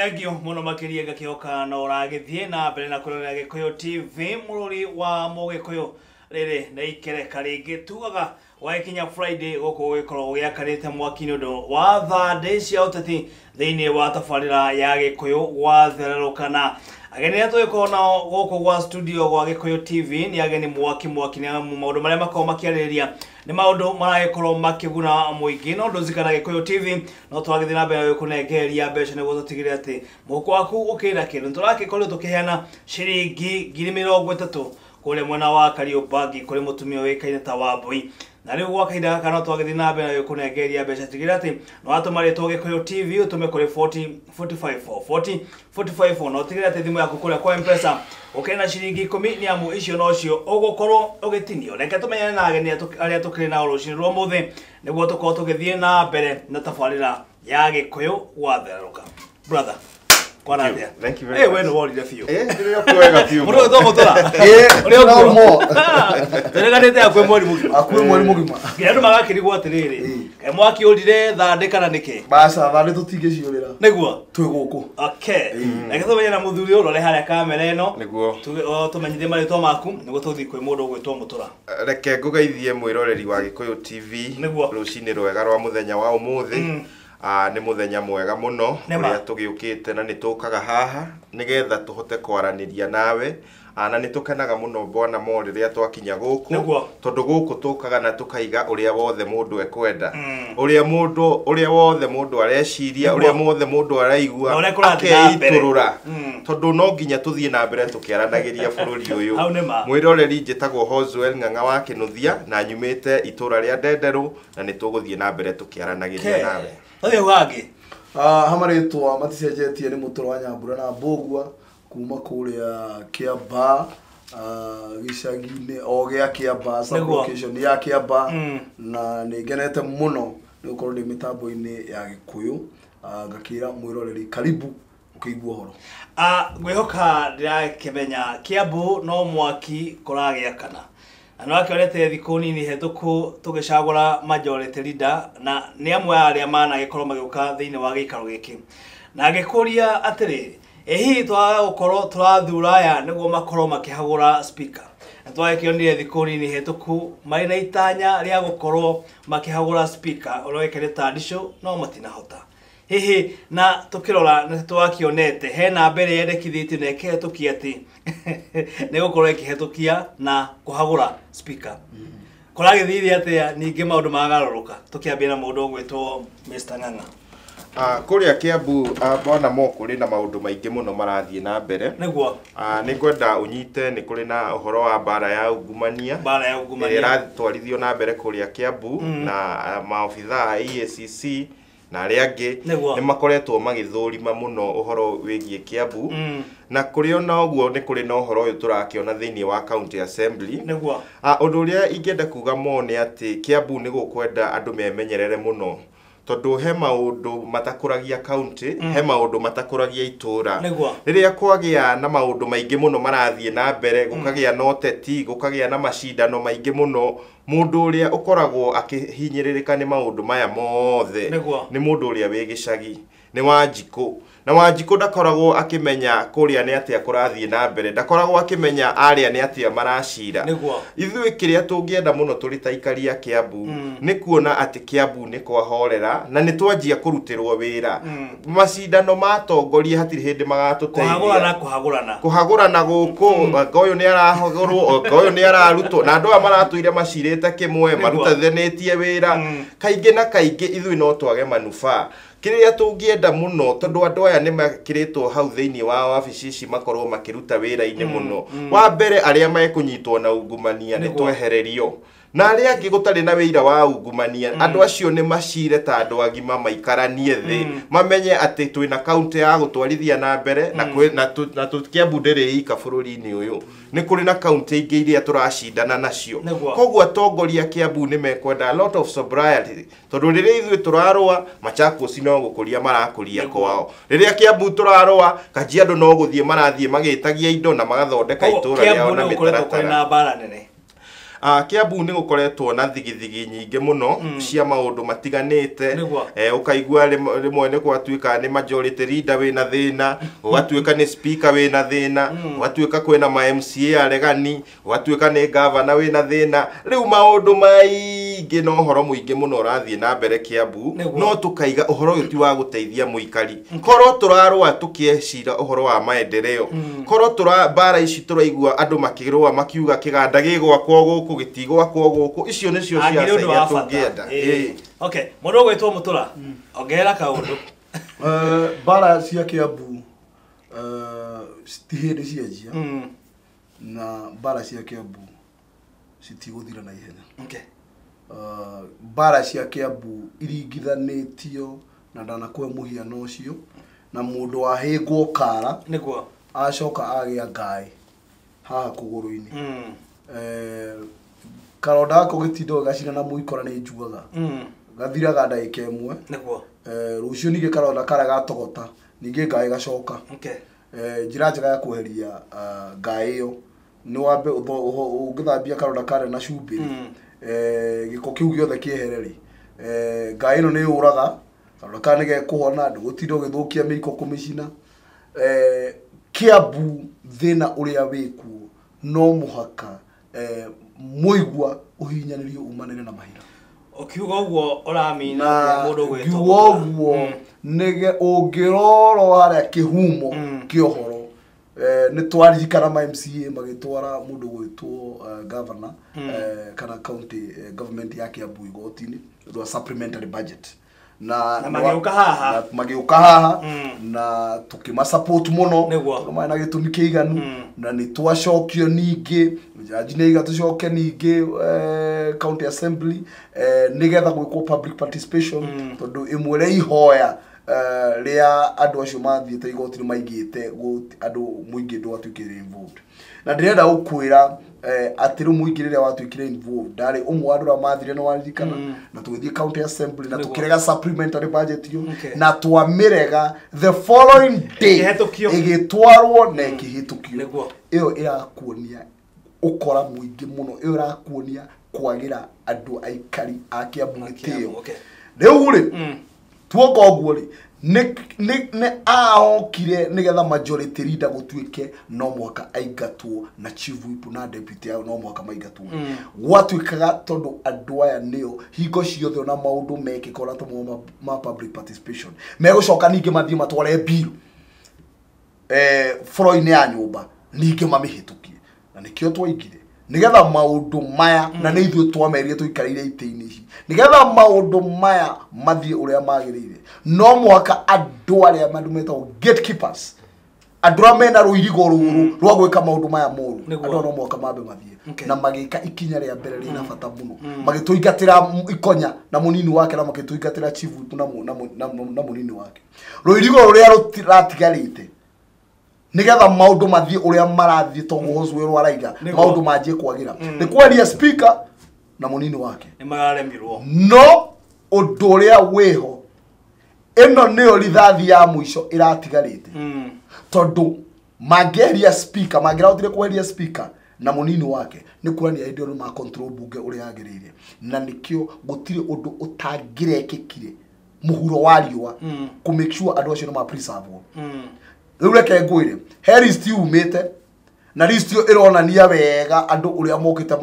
Thank you muno makiria gakioka no ragithie na mbere na kurora Gikuyu TV mururi wa Mugikuyu riri na ikereka ringi tugaga wakinya Friday goko gikoro giakarite mwaki nundu wa thande cia uteti thiini wa tafarira ya Gikuyu wa thererukana ageni atuiko nao goko gwa studio gwa Gikuyu TV ni ageni mwaki na maundu maria makao makiariria ni maundu maragikorwo makiguna muingi no nduzikana Gikuyu TV no twagithina na mbere kunengeria mbeca niguo tutigire ati muko waku ukira kindu turakikorwo tukiheana ciringi 30,000 kule mwana wa Kariobagi kule mutumia wekaine ta Wambui na riu gwa kahinda gaka no twagithina na mbere kunengeria mbeca tigire ati no atumaritwo Gikuyu TV utume kuri 4045 no tigire ati thimu yaku kule kwa M-Pesa ukena ciringi 10 ni amu icio no cio ugukorwo ugitinio reke tumenyane na ageni aria tukiri na rucini rwa muthi niguo tukorwo tugithie na mbere na tafarira ya Gikuyu wa theruka brother. Thank you very much. Hey, when all the few. Ndio kuweka few. Muro ndo motora. Ndio mo. Tena ndete akwe mwali mugima. Akwe mwali mugima. Ngiandu magakirigwo atiriri. Kai mwaki uldire thande kana niki. Basa thande tutige ciurira. Niguo. Twi guku. Okay. Eke menya na muthuri urore haria kamera eno. Niguo. Tumenyithie marito maku niguo tuthi kwi mundu gwitwo mutura. Reke ngugeithie mwiroreri wa Gikuyu TV. Rucini rwega rwa muthenya wa umuthi. Ni muthenya mwega muno uria tugiukite na nitukaga haha nigetha tuhote kwaraniria nawe na nitukenaga muno bwana mo riria twakinya guku tondu guku tukaga na tukaiga uria wothe mundu ekwenda uria wothe mundu areciria uria wothe mundu araigua akeiturura tondu no nginya tuthie na mbere tukiaranagiria bururi uyu mwiroreri njitagwo Hoswell Ng'ang'a wa Kinuthia na nyumite itura ria Ndenderu na nituguthie na mbere tukiaranagiria nawe. Oyo wage hamaritwa maticenjetie ni mutoro wa Nyambura na Mbugua kuma kuria Kiamba gicagine o gia Kiamba location ya Kiamba na nigenete muno ni ukorwo ndi mitambo-ini ya Gikuyu ngakira mwiroreri karibu ukigwa horo ngwihoka ndirakimenya Kiambu no mwaki kuragiakana ano akionete thiku nini hetuku tugicagura majority leader na ni amwe aria mana gikorwo magiuka thiini wa gikaro giki na gikuria atiri ehi twaga gukorwo turathura aya niguo makorwo makihagura speaker na twagikionire thiku nini hetuku mari na itanya ria gukorwo makihagura speaker urowekere tradition no matinahota hihi na tukirora na twakionete hena mbere yendekithitio na ekehetukia ati ne gukorwo ekehetukia na kuhagura speaker kuragithithia atia ninge maundu magaruruka tukiambia na mundu gwitwo Mr. Ng'ang'a kuria Kiambu bona mo kuri na maundu maingi muno marathie na mbere niguo ni kwenda unyite ni kuri na uhoro wa bara ya ungumania iratwarithio na mbere kuria Kiambu na maofitha EACC na aria angi ni makoretwo magithurima muno uhoro wigie Kiambu na kuri ona oguo ni kuri na uhoro uyu turakiona thiini wa county assembly niguo undu uria ingenda kuga mo ni ati Kiambu ni gukwenda andu memenyerere muno tondu he maundu matakuragia county he maundu matakuragia itura riria kwagia na maundu maingi muno marathie na mbere gukagia na uteti gukagia na macindano maingi muno mundu uria ukoragwo akihinyiririka ni maundu maya mothe ni mundu uria wi gicagi ni Wanjiku na Wanjiku ndakoragwo akimenya kuria ni atia kurathie na mbere ndakoragwo akimenya aria ni atia maracira ithui kiria tungienda muno turi taikaria Kiambu ni kuona ati Kiambu ni kwahorera na ni twanjia kurutirwo wira macindano matongoria hatiri hindi magatuteithia kuhagurana guku ngoyo ni arahagurwo ngoyo ni ararutwo na andu maratuire macirite kimwe marutathanetie wira kaingi na kaingi ithui no twage manufa kiria tungienda muno tondu andu aya ni makiritwo hau thiini wa wabici ici makorwo makiruta wira-ini muno wa mbere aria mekunyitwo na ungumania ni twehererio na aria angi gutari na wira wa ungumania andu acio ni macire ta andu agima maikaranie thi mamenye ati twina county ya gutwarithia na mbere na Kiambu ndiri ika bururi-ini uyu ni kuri na county ingi iria turacindana nacio koguo atongoria Kiambu ni mekwenda a lot of sobriety tondu riria ithui turarua Machakos no gukuria marakuria kwao riria Kiambu turarua Kajiado no guthie marathie magitagia indo na magathondeka itura riao na mitaratara Kiambu nĩ gũkoretwo na thigithigi nyingĩ mũno cia maũndũ matiganĩte ũkaigua rĩmwe nĩ gwatuĩka nĩ majority leader wĩna thĩna ũgatuĩka nĩ speaker wĩna thĩna ũgatuĩka kwĩna ma MCA aregani ũgatuĩka nĩ governor wĩna thĩna rĩu maũndũ maingĩ na ũhoro mũingĩ mũno ũrathiĩ na mbere Kiambu no tũkaiga ũhoro ũyũ ti wa gũteithia mũikari korwo tũrarũa tũkĩecira ũhoro wa maendeleo korwo bara ici tũraigua andũ makĩrũa makiuga kĩganda gĩgwakwo gũkũ gĩtigwakwo gũkũ icio nĩcio ciaca iria tũngĩenda okay mũndũ ũgwĩtwo Mũtura ongerera kaũndũ bara cia Kiambu citihĩndĩ cianjia na bara cia Kiambu citigũthira na ihenya bara cia Kiambu iringithanĩtio na ndanakũhe mũhiano ũcio na mũndũ wahĩngwo kara nĩguo acoka agĩa ngaĩ haha kũgũrũ-inĩ karonda gako gĩtindo gacina na mũikora nĩ njugaga gathiraga ndagĩka ĩmwe nĩguo rũciũ ningĩ karonda kara gatogota ningĩ ngaĩ gacoka njĩra njega ya kweheria ngaĩ ĩyo nĩ wambe ũngĩthambia karonda kare na cumbĩ gĩko kĩu gĩothe kĩehereri ngaĩ ĩno nĩ yũraga karonda kara nĩ gekũhona ndũgũtinda ũgĩthũkia mĩiko kũmĩcina Kiambu thĩna ũrĩa wĩkuo no mũhaka mũigua ũhinyanĩrio umanĩre na mahira ukiuga ũguo ũramina mũndũ gwĩtwo ũguo nĩge ũngĩrorwo harĩa kĩhumo kĩohoro nĩ twaririkana ma MCA magĩtwara mũndũ gwĩtwo governor kana county government ya Kiambu igoti-inĩ through supplementary budget na magĩũka haha na tũkĩma support mũno tondũ na gĩtũmi kĩiganu na nĩ twacokio ningĩ jaji nĩ igatũcokia ningĩ county assembly nĩgetha gwĩkwo public participation tondũ ĩmwe rĩa ihoya rĩa andũ acio mathiĩte igoti-inĩ maigĩte andũ mũingĩ ndwatuĩkire involved na ndĩrenda gũkwĩra atĩ rĩu mũingĩ rĩrĩa watuĩkire involved ndarĩ ũmwe wa andũ arĩa mathire nĩ waririkana na tũgĩthiĩ county assembly na tũkĩrega supplementary budget yo na twamĩrega the following day ĩgĩtwarwo na ĩkĩhĩtũkio ĩyo ĩrakuonia ũkora mũingĩ mũno ĩyo ĩrakuonia kwagĩra andũ aikari a Kiambu gĩtĩo rĩu rĩ tuoka ũguo rĩ nĩ ahokire nĩgetha majority leader gũtuĩke no mwaka aingatwo na chief whip na deputy yao no mwaka maingatwo gwatuĩkaga tondũ andũ aya nĩo hingo ciothe na maũndũ mekĩkora tũmo ma public participation megũcoka ningĩ mathiĩ matware bill floor-inĩ ya nyũmba ningĩ mamĩhĩtũkie na nĩkĩo twaingire nĩgetha maũndũ maya na nĩ ithuĩ twamerire tũikarĩire itĩ-inĩ ici nĩgetha maũndũ maya mathiĩ ũrĩa magĩrĩire no mwaka andũ arĩa metagwo gatekeepers andũ arĩa mena rũirigo rũrũ rwa gwĩka maũndũ maya moru andũ no mwaka mambe mathiĩ na magĩka ikinya rĩa mbere rĩna bata mũno magĩtũingatĩra ikonya na mũnini wake na magĩtũingatĩra chief na mũnini wake rũirigo rũrĩa rũratigarĩte nĩgetha maũndũ mathiĩ ũrĩa marathiĩ togũhozwe rwaraiga maũndũ manjie kwagira nĩ kwaria speaker na mũnini wake nĩ mararemirwo no ũndũ ũrĩa wĩho ĩno nĩyo rithathi ya mũico ĩratigarĩte tondũ mangĩeria speaker mangĩrahotire kweria speaker na mũnini wake nĩ kuonania hĩndĩ ĩyo ma control bunge ũrĩa yagĩrĩire na nĩkĩo gũtirĩ ũndũ ũtangĩrekĩkire mũhuro wa riũa ku make sure andũ acio nĩ ma preserve rĩu reke ngwĩre he list yumĩte na list ĩyo ĩronania wega andũ ũrĩa mokĩte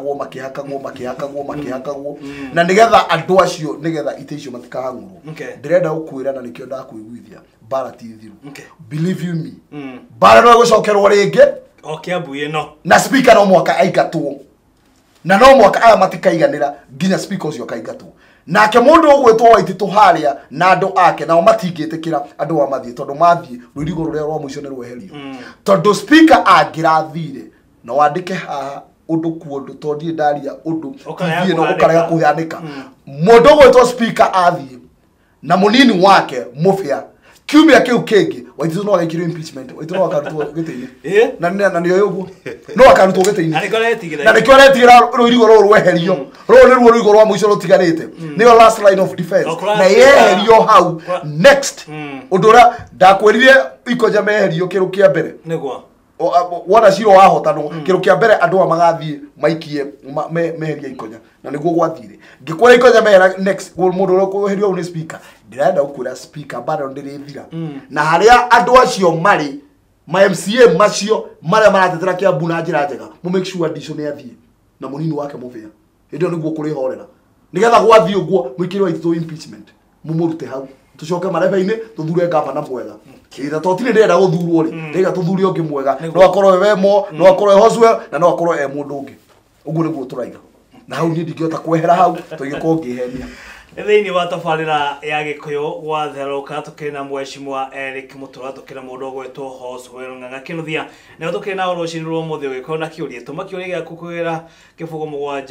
makĩhakagwo na nĩgetha andũ acio nĩgetha ite icio matikahang'ũrwo ndĩrenda gũkwĩra na nĩkĩo ndakwĩiguithia bara ti thiru believe you me bara no gũcokerwo rĩngĩ o Kiambu ĩno na speaker no mwaka aingatwo na no mwaka aya matikaiganĩra nginya speaker ũcio akaingatwo nake mũndũ ũgwĩtwo Waititũ harĩa na andũ ake nao matingĩtĩkĩra andũ wa mathiĩ tondũ mathiĩ rũirigo rũrĩa rwa mũico nĩ rweherio tondũ speaker angĩrathire no wandĩke haha ũndũ kuondũ tondũ ndiĩ ndaria ũndũ thiĩ no ũkarega kũheanĩka mũndũ ũgwĩtwo speaker athiĩ na mũnini wake mũbĩa kiumia kĩu kĩngĩ Waititũ no agĩkĩrwo impeachment Waititũ no akarutwo gĩtĩ-inĩ na nĩyo ũguo no akarutwo gĩtĩ-inĩ na nĩkĩo aretigĩra rũirigo rũrũ rweherio rũrũ nĩruo rũirigo rwa mũico rũtigarĩte nĩyo last line of defense na yeherio hau next ũndũ ũrĩa ndakwĩrire ikoja meherio kĩrũ kĩa mbere nĩguo wona ciro wahotano kiro kia mbere andu magathie maikie meheria ikonya na niguo gwathire ngikwira ikonya mehera next mundu urokuherio au ni speaker ndirenda gukura speaker bado ndirithira na haria andu acio mari ma MCA macio maria maratetera Kiambu na njira njega mu make sure addition yathie na munini wake muvia ndio niguo kuri horera nigetha gwathie uguo mwikirwa ito impeachment mumurute hau tucoke marebe-ini tuthure gavana mwega ira totire ndenda guthurwo ri ndega tuthure ungi mwega no akorwo wemo no akorwo Hoswell na no akorwo mundu ungi uguo niguo turaiga na hau ni ndingiota kwehera hau tugikorwo ngihenia thiini wa tabarira ya Gikuyu gwatheruka tukina mweshimwa Eric Mutura tukina mundu ogwetwo Hoswell Ng'ang'a Kinuthia na tukina urucini rwo muthi ugikona na kiuria tumakiuria gya kukwira kifugo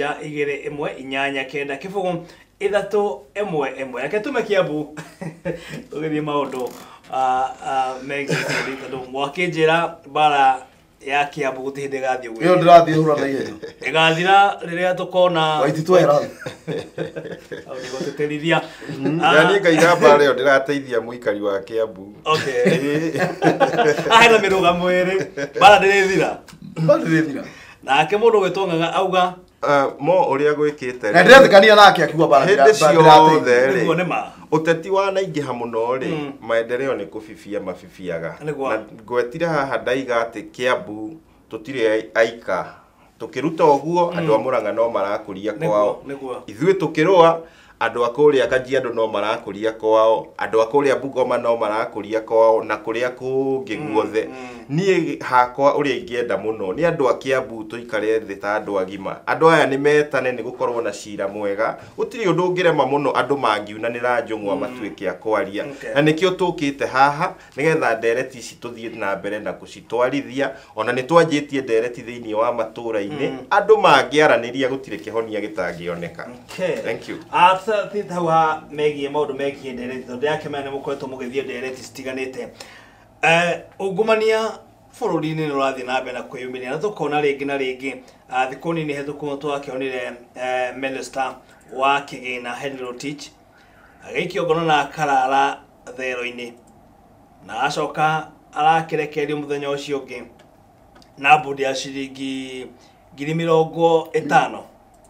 7-2-8-9 kifugo 3-1-1 reke tume Kiambu tugithie maundu megi tondu mwakinjira bara ya Kiambu gutihinde gathie uguo iyo ndirathie hura na ihenya igathira riria tukona waititwera au niguteterithia yani ngaiga bara iyo ndirateithia muikari wa Kiambu okay ahera miruga mwiri bara ndirithira nake mundu gwetwo Ng'ang'a auga mo uria gwikite na ndirathikania nake akiuga bara ndirirateithia nima uteti wa naingiha muno ri maendeleo ni kubibia mabibiaga na ngwetire haha ndaiga ati Kiambu tutire aika tukiruta uguo andu a Murang'a no marakuria kwao ithui tukirua andu akuria Kajiado no marakuria kwao andu akuria Bungoma no marakuria kwao na kuria kungi guothe nie hakwa uria ingienda muno ni andu a Kiambu tuikare thi ta andu agima andu aya ni metane ni gukorwo na cira mwega utiri undu ungirema muno andu mangiunanira njung'wa matuike akwaria na nikio tukite haha nigetha ndereti ici tuthie na mbere na gucitwarithia ona ni twanjitie ndereti thiini wa matura-ini andu mangiaraniria gutire kihonia gitangioneka thank you thithawa megie maundu megie ndereti tondu yakemene mukoretwo mugithie ndereti citiganite ungumania bururi-ini ni urathie na mbere na kwiyumiria na tukona ringi na ringi thiku nini hethuku twakionire minister wa kigina Henry Rotich agaikio ngono na karara thero-ini na acoka arakirekerio muthenya ucio ungi na bodi ya ciringi 50,000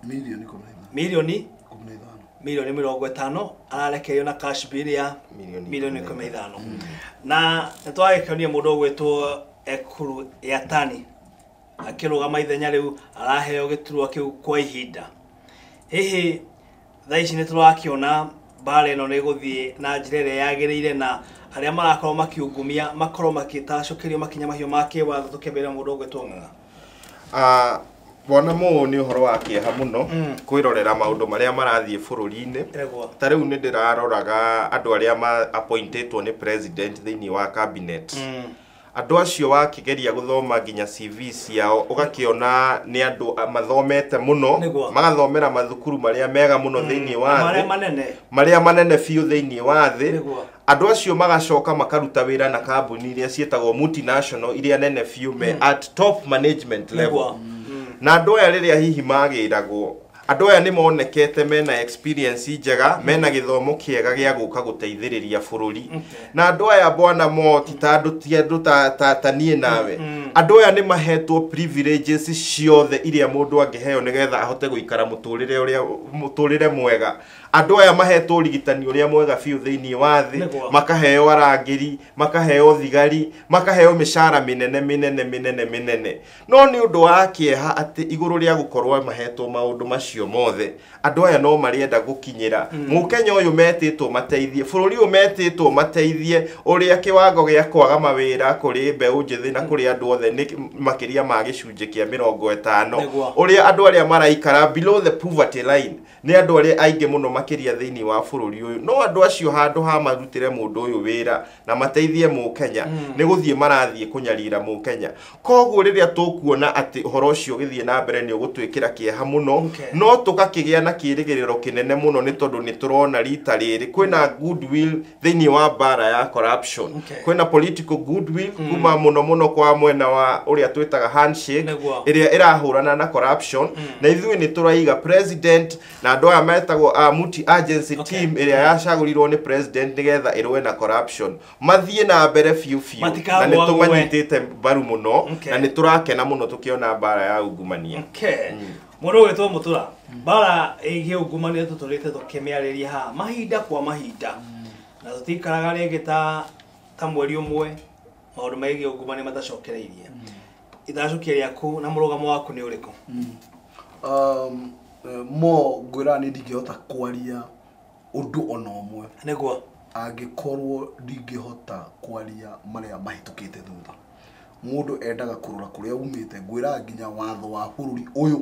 milioni 50 ararekerio na cash bill ya milioni 15 na twagekania mundu gwetwo Ekuru ya Tani akirugama ithenya riu araheo giturwa kiu kwa ihinda hihi thaici ni turakiona bare no ni guthie na njira ire yagirire na aria marakorwo makiungumia makorwo makitacokerio makinya mahio make watho tukebera mundu gwetwo Ng'ang'a bona mu ni uhoro wa kieha muno kwirorera maundu maria marathie bururi-ini ta riu ni ndiraroraga andu aria appointetwo ni president thiini wa cabinet andu acio wakigeria guthoma nginya CV ciao ugakiona ni andu mathomete muno magathomera mathukuru maria mega muno thiini wa maria manene fiu thiini wa thi andu acio magacoka makaruta wira na kambuni iria cietagwo multinational iria nene fiu me at top management level na andu aya riria hihi magiragwo andu aya ni monekete mena experience njega mena githomo kiega gia guka guteithiriria bururi na andu aya bwana mo titandu tiendu ta nie nawe andu aya ni mahetwo privileges ciothe iria mundu angiheo nigetha ahote guikara muturire mwega andu aya mahetwo rigitani uria mwega fiu thiini wa thi makaheo arangiri makaheo thigari makaheo mishara minene no ni undu wa kieha ati iguru ria gukorwo mahetwo maundu macio mothe andu aya no marienda gukinyira mukenya uyu metitwo mateithie bururi uyu metitwo mateithie uria kiwango gia kwaga mawira kuri mbeu njithi na kuri andu othe ni makiria ma gicunje kia 50 uria andu aria maraikara below the poverty line ni andu aria aingi muno makiria thiini wa bururi uyu no andu acio handu ha marutire mundu uyu wira na mateithie mukenya ni guthie marathie kunyarira mukenya koguo riria tukuona ati horo ucio githie na mbere ni ugutwikira kieha muno no tukakigia na kirigiriro kinene muno ni tondu ni turona rita riri kwina goodwill thiini wa bara ya corruption kwina political goodwill kuma muno kwa mwena wa uria twitaga handshake iria irahurana na corruption na ithui ni turaiga president na andu aya metagwo county agency team ĩrĩa yacagũrirwo nĩ president nĩgetha ĩrũe na corruption mathiĩ na mbere fiu na nĩ tũmanyitĩte mbaru mũno na nĩ tũrakena mũno tũkĩona mbara ya ungumania. Mũndũ wĩtwo Mũtura, mbara ĩgiĩ ungumania tũtũrĩte tũkĩmĩarĩria haha mahinda kwa mahinda na tũtikaraga rĩngĩ ta mweri ũmwe maũndũ megiĩ ungumania matacokereirie. Ithacukia rĩaku na mũrũgamo waku nĩ ũrĩkũ? Mo ngwĩra nĩ ndingĩhota kwaria ũndũ ona ũmwe nĩguo angĩkorwo ndingĩhota kwaria marĩa mahĩtũkĩte thutha. Mũndũ endaga kũrora kũrĩa umĩte, ngwĩra nginya watho wa bũrũri ũyũ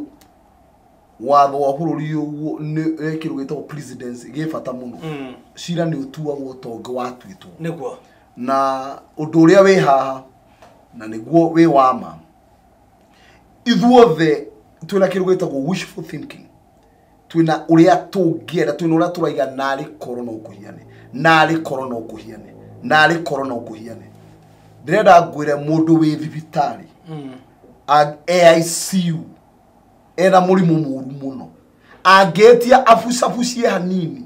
nĩ kĩndũ gĩtagwo presidency gĩ bata mũno. Cira nĩ ũtuagwo tonga watuĩtwo nĩguo na ũndũ ũrĩa wĩ haha na nĩguo wĩ wama. Ithuothe twĩna kĩndũ gĩtagwo wishful thinking, twĩna ũrĩa tũngĩenda, twĩna ũrĩa tũraiga narĩ korwo no kũhiane, narĩ korwo no kũhiane, narĩ korwo no kũhiane. Ndĩrenda ngwĩre mũndũ wĩ thibitarĩ AICU ena mũrimũ mũru mũno, angĩtia abucabucie hanini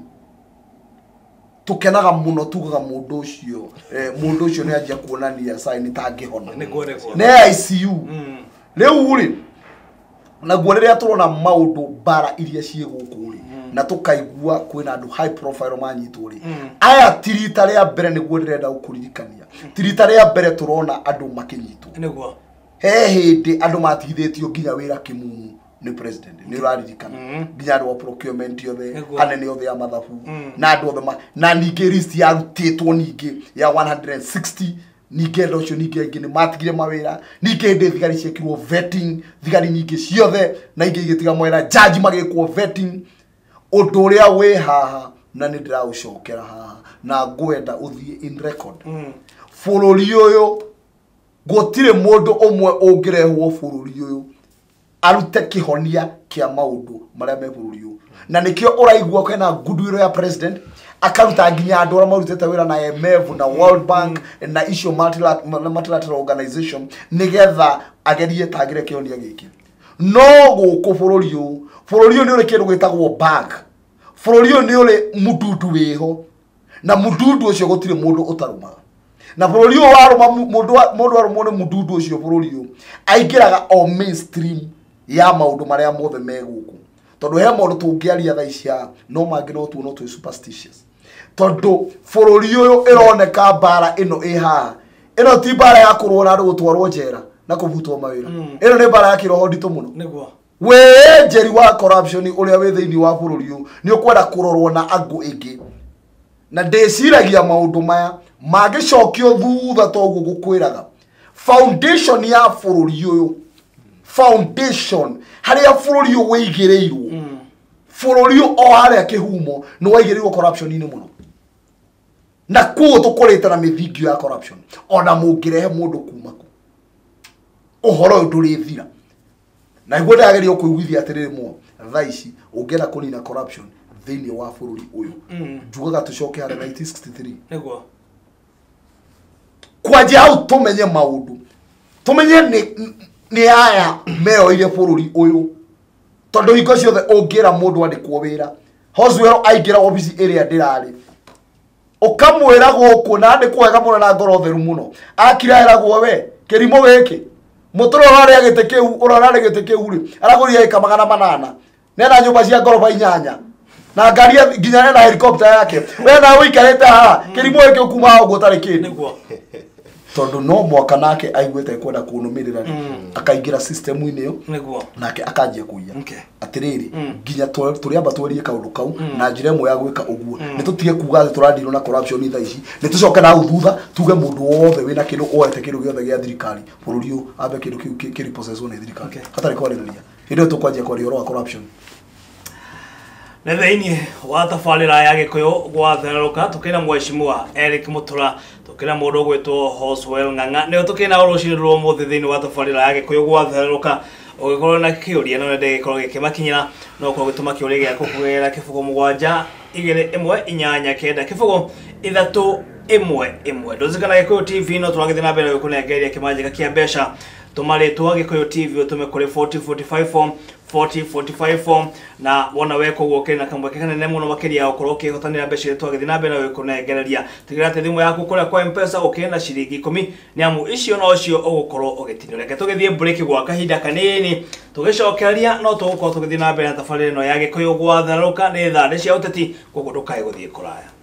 tukenaga mũno tugaga mũndũ ũcio nĩ anjia kuonania sign ta angĩhona nĩ ICU. Rĩu rĩ naguo rĩrĩa tũrona maũndũ mbara iria ciĩ gũkũ rĩ na tũkaigua kwĩna andũ high profile manyitwo rĩ, aya tirita rĩa mbere nĩguo ndĩrenda gũkũririkania, tirita rĩa mbere tũrona andũ makĩnyitwo nĩguo he hĩndĩ andũ matithĩtio nginya wĩra Kĩmumu nĩ president nĩ ũraririkana nginya andũ wa procurement yothe anene yothe ya mathabu na andũ othe na ningĩ list yarutĩtwo ningĩ ya 160 ningĩ ndo cio ningĩ ingĩ nĩ matigire mawĩra ningĩ ndĩ thigari ciekirwo vetting thigari nyingĩ ciothe na ingĩ igĩtiga mwera judge magĩkwo vetting. Ũndũ ũrĩa wĩ haha na nĩ ndĩraũcokera haha na ngwenda ũthiĩ in record. Bũrũri ũyũ gũtirĩ mũndũ ũmwe ũngĩrehwo bũrũri ũyũ arute kĩhonia kĩa maũndũ marĩa me bũrũri ũyũ, na nĩkĩo ũraigua kwĩna goodwill ya president akaruta nginya andũ arĩa marutĩte wĩra na IMF na World Bank na icio multilateral organization nĩgetha agerie tagĩre kĩhonia gĩkĩ. No gũkũ bũrũri ũyũ nĩ ũrĩ kĩndũ gĩtagwo bag, bũrũri ũyũ nĩ ũrĩ mũndundu wĩho na mũndundu ũcio gũtirĩ mũndũ ũtarumaga, na bũrũri ũyũ warũma mũndũ warũmwo nĩ mũndundu ũcio bũrũri ũyũ aingĩraga o mainstream ya maũndũ marĩa mothe me gũkũ, tondũ he maũndũ tũngĩaria thaa ici no mangĩ no tuono twĩ superstitious, tondũ bũrũri ũyũ ĩroneka mbara ĩno ĩ haha, ĩno ti mbara ya kũrũa na andũ gũtwarwo njera na kũbutwo mawĩra, ĩno nĩ mbara ya kĩroho nditũ mũno nĩguo wĩnjeri wa corruption ũrĩa wĩ thĩinĩ wa bũrũri ũyũ nĩ ũkwenda kũrorwo na angũ ĩngĩ, na ndĩciragia maũndũ maya mangĩcokio thutha toguo gũkwĩraga foundation ya bũrũri ũyũ, foundation harĩa bũrũri ũyũ wĩigĩrĩirwo, bũrũri ũyũ o harĩa kĩhumo nĩ waigĩrĩirwo corruption-inĩ mũno, na kuo tũkũrĩte na mĩthingio ya corruption ona mũngĩrehe mũndũ kuma ku ũhoro ũyũ ndũrĩ thira. Na nĩguo ndagĩrĩirwo kũiguithia atĩrĩrĩ mo thaa ici ũngĩenda kũnina corruption thĩinĩ wa bũrũri ũyũ njugaga tũcoke harĩa 1963 nĩguo kwanja hau tũmenye maũndũ, tũmenye nĩ aya meoire bũrũri ũyũ, tondũ hingo ciothe ũngĩra mũndũ andĩkwo wĩra Hoswell aingĩra obici ĩrĩa ndĩrarĩ ũkamwĩra gũkũ na andĩkwo wega mũno na ngoro theru mũno akira eragwo we kĩrimũ gĩkĩ mũtũro ũrarĩa gĩtĩ kĩu ũrarĩa gĩtĩ kĩu rĩ aragũria ĩka 800 nena nyũmba cia ngoroba 8 na ngari nginya nena helicopter yake we na ũikarĩte haha kĩrimũ gĩkĩ ũkuma hau gũtarĩ kĩndũ, tondũ no mwaka nake aiguĩte kwenda kũnũmĩrĩra akaingĩra system-inĩ ĩyo nake akanjia kũiya atĩrĩrĩ nginya tũrĩamba twerie kaũndũ kau na njĩra ĩmwe ya gwĩka ũguo nĩ tũtige kuga atĩ tũrandirwo na corruption thaa ici, nĩ tũcoke na hau thutha tuge mũndũ wothe wĩna kĩndũ oete kĩndũ gĩothe gĩa thirikari bũrũri ũyũ ambe kĩndũ kĩu kĩripossesswo nĩ thirikari hatarĩ kwarĩrĩria, hĩndĩ ĩyo tũkwanjia kwaria ũhoro wa corruption. Na thĩinĩ wa tabarĩra ya Gĩkũyũ gwatherũka tũkĩna Mheshimiwa Eric Mũtura tũkĩna mũndũ ũgwĩtwo Hoswell Ng'ang'a nĩyo tũkĩna rũciinĩ rwa ũmũthĩ thĩinĩ wa tabarĩra ya Gĩkũyũ gwatherũka ũgĩkorwo na kĩũria no nende gĩkorwo gĩkĩmakinyĩra no ũkorwo gĩtũma kĩũria gĩaku kũgerera kĩbũgũ 7 2 1 9 kĩbũgũ 3 1 1 ndũzikana Gĩkũyũ TV no tũragĩthiĩ na mbere gũkũnengeria kĩmanjĩka kĩa mbeca tũmarĩtwa Gĩkũyũ TV ũtũme kũrĩ 4045 4045 form na wona weko gwoke na kamwe kanene muno makiria ukorwo kihotanira mbeca twagithii na mbere na wikunegereria tigira te thimu yaku kuria kwa M-Pesa ukienda ciringi 10 ni amu icio no cio ugukorwo ugitinio. Reke tugithie break gwa kahinda kanini tugicokeria no tugukorwo tugithii na mbere na tafari no ya Gikuyu gwa tharuka ni thaa cia uteti koguo ndukae guthie kuraya.